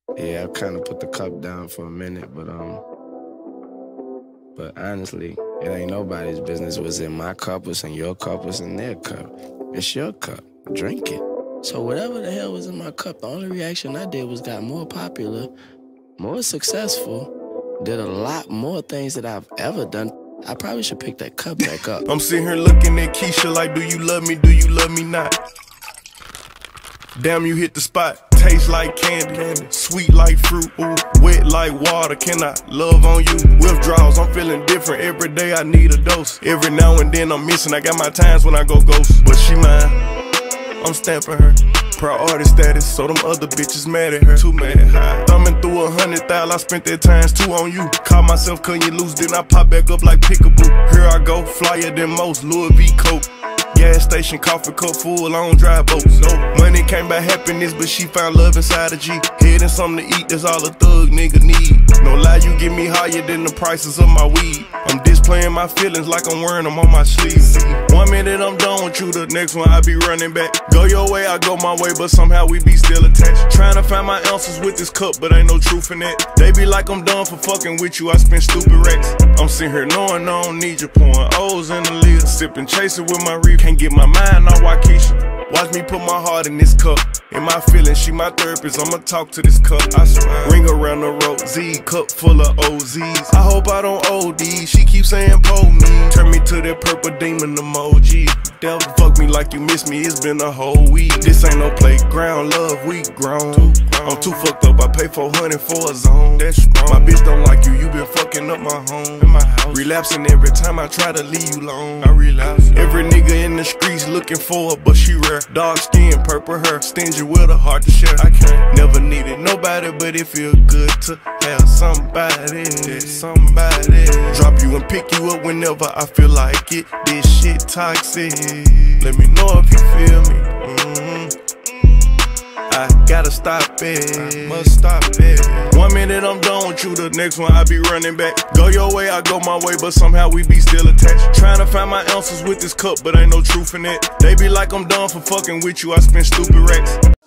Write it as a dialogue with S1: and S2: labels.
S1: Yeah, I kind of put the cup down for a minute, but honestly, it ain't nobody's business what's in my cup, what's in your cup, what's in their cup. It's your cup. Drink it. So whatever the hell was in my cup, the only reaction I did was got more popular, more successful, did a lot more things that I've ever done. I probably should pick that cup back up.
S2: I'm sitting here looking at Kesha like, do you love me, do you love me not? Damn, you hit the spot. Taste like candy, sweet like fruit, ooh, wet like water. Can I love on you? Withdrawals, I'm feeling different. Every day I need a dose. Every now and then I'm missing. I got my times when I go ghost. But she mine, I'm stamping her. Priority status, so them other bitches mad at her. Too mad, high. Thumbin through 100,000, I spent that times 2 on you. Caught myself cutting you loose, then I pop back up like Pickaboo. Here I go, flyer than most, Louis V coat. Gas station, coffee cup full, I don't drive boats. No money came by happiness, but she found love inside a G. Head and something to eat, that's all a thug nigga need. No lie, you get me higher than the prices of my weed. I'm displaying my feelings like I'm wearing them on my sleeves. 1 minute I'm done with you, the next one I be running back. Go your way, I go my way, but somehow we be still attached. Trying to find my ounces with this cup, but ain't no truth in that. They be like I'm done for fucking with you, I spend stupid racks. I'm sitting here knowing I don't need you, pouring O's in the lid, sipping, chasing with my reef. Can't get my mind on Wockesha. Watch me put my heart in this cup. In my feelings, she my therapist, I'ma talk to this cup. I swear. Ring around the road, Z, cup full of OZs. I hope I don't OD, she keeps saying pull me. Turn me to that purple demon emoji. Devil fuck me like you miss me, it's been a whole week. This ain't no playground, love, we grown. I'm too fucked up, I pay 400 for a zone. That's strong. My bitch don't like you been fucking up my home. In my house. Relapsing every time I try to leave you alone. I relapse. Every nigga in the streets looking for her, but she rare. Dark skin, purple hair, stingy with a heart to share. I can't never needed nobody, but it feel good to have somebody. Somebody drop you and pick you up whenever I feel like it. This shit toxic. Let me know if you feel me. I gotta stop it, I must stop it. 1 minute I'm done with you, the next one I be running back. Go your way, I go my way, but somehow we be still attached. Trying to find my ounces with this cup, but ain't no truth in it. They be like I'm done for fucking with you, I spend stupid racks.